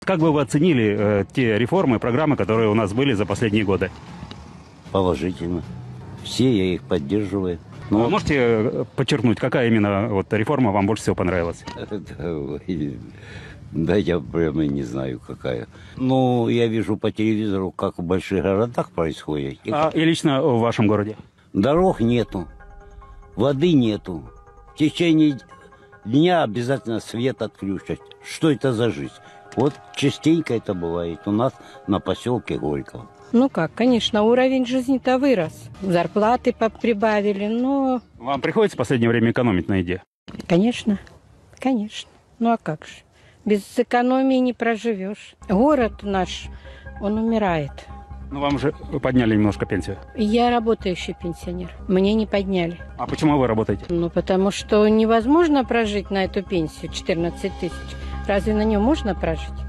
как бы вы оценили те реформы, программы, которые у нас были за последние годы? Положительно. Все, я их поддерживаю. Но... Вы можете подчеркнуть, какая именно вот реформа вам больше всего понравилась? Да, я прямо не знаю, какая. Ну, я вижу по телевизору, как в больших городах происходит. И лично в вашем городе? Дорог нету, воды нету. В течение дня обязательно свет отключат. Что это за жизнь? Вот частенько это бывает у нас на поселке Горького. Ну как, конечно, уровень жизни-то вырос. Зарплаты прибавили, но... Вам приходится в последнее время экономить на еде? Конечно, конечно. Ну а как же? Без экономии не проживешь. Город наш, он умирает. Ну вам же подняли немножко пенсию. Я работающий пенсионер. Мне не подняли. А почему вы работаете? Ну потому что невозможно прожить на эту пенсию 14 тысяч. Разве на нее можно прожить?